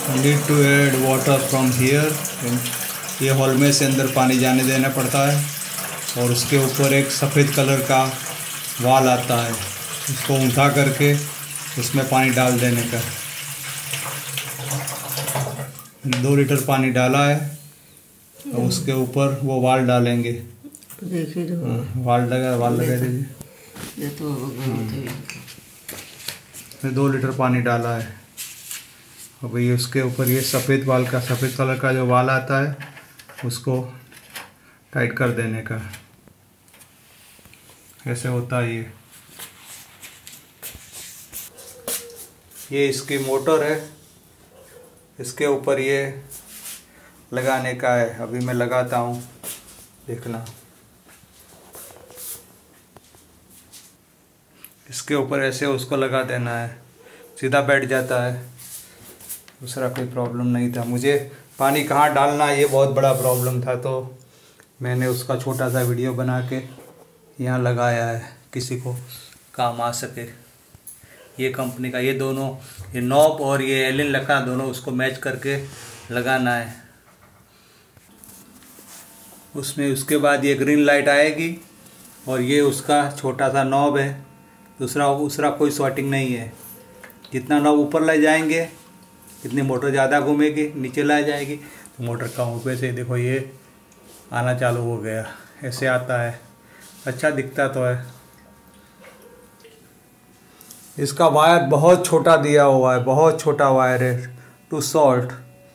Need to add water from here. ये hole में से अंदर पानी जाने देना पड़ता है और उसके ऊपर एक सफ़ेद कलर का वाल आता है, इसको उठा करके इसमें पानी डाल देने का। 2 लीटर पानी डाला है और उसके ऊपर वो वाल डालेंगे। देखिए वाल लगा दीजिए। ये तो 2 लीटर पानी डाला है। अब ये उसके ऊपर ये सफ़ेद कलर का जो वाल आता है उसको टाइट कर देने का। ऐसे होता है ये इसकी मोटर है, इसके ऊपर ये लगाने का है। अभी मैं लगाता हूँ, देखना। इसके ऊपर ऐसे उसको लगा देना है, सीधा बैठ जाता है। दूसरा कोई प्रॉब्लम नहीं था। मुझे पानी कहाँ डालना है ये बहुत बड़ा प्रॉब्लम था, तो मैंने उसका छोटा सा वीडियो बना के यहाँ लगाया है, किसी को काम आ सके। ये कंपनी का ये दोनों, ये नॉब और ये एलिन लका दोनों उसको मैच करके लगाना है उसमें। उसके बाद ये ग्रीन लाइट आएगी और ये उसका छोटा सा नॉब है। दूसरा कोई सॉर्टिंग नहीं है। जितना नॉब ऊपर ले जाएंगे इतनी मोटर ज़्यादा घूमेगी, नीचे ला जाएगी तो मोटर कम। ऊपर से देखो ये आना चालू हो गया, ऐसे आता है। अच्छा दिखता तो है। इसका वायर बहुत छोटा दिया हुआ है, बहुत छोटा वायर है, टू शॉर्ट।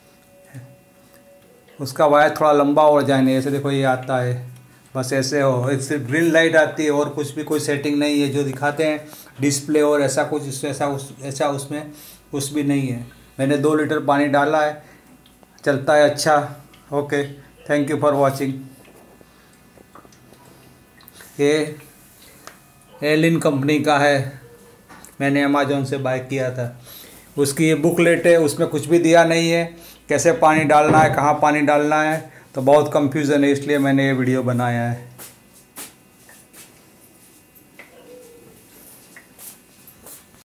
उसका वायर थोड़ा लंबा हो जाए। ऐसे देखो ये आता है, बस ऐसे हो। इससे ग्रीन लाइट आती है और कुछ भी, कोई सेटिंग नहीं है जो दिखाते हैं डिस्प्ले और ऐसा कुछ, ऐसा उसमें कुछ भी नहीं है। मैंने 2 लीटर पानी डाला है, चलता है अच्छा। Okay, thank you for watching. ये एलिन कंपनी का है, मैंने अमेज़ॉन से बाय किया था। उसकी ये बुकलेट है, उसमें कुछ भी दिया नहीं है कैसे पानी डालना है, कहाँ पानी डालना है, तो बहुत कंफ्यूजन है, इसलिए मैंने ये वीडियो बनाया है।